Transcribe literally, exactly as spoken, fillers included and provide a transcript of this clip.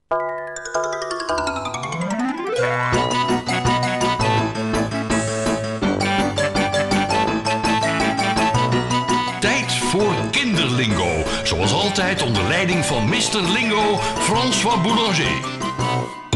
Tijd voor kinderlingo. Zoals altijd onder leiding van mister Lingo, François Boulanger.